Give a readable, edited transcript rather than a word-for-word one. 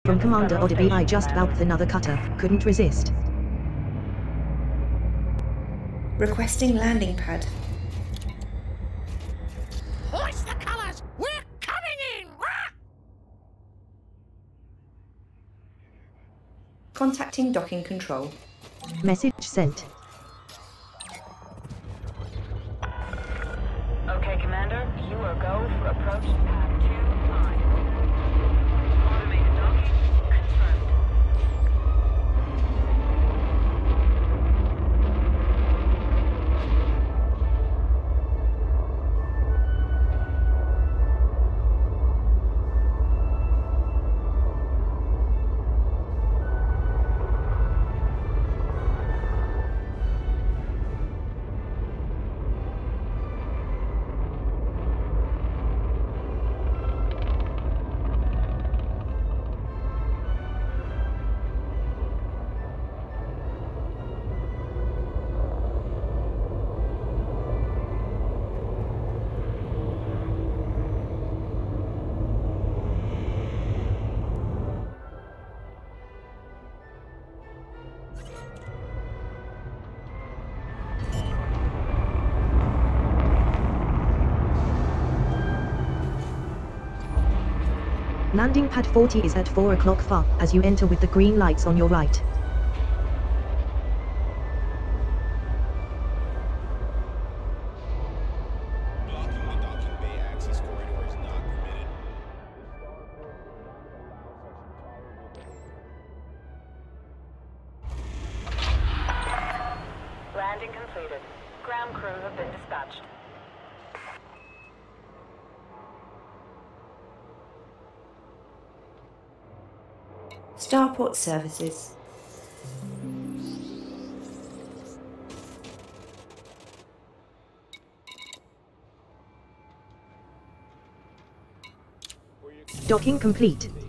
From Commander Odabi, I just bounced another cutter, couldn't resist. Requesting landing pad. Hoist the colors! We're coming in! Rah! Contacting docking control. Message sent. Okay, Commander, you are go for approach to pad 2-9. Automated docking confirmed. Landing pad 40 is at 4 o'clock far, as you enter with the green lights on your right. Blocking the docking bay access corridor is not permitted. Landing completed. Ground crew have been dispatched. Starport services. Docking complete.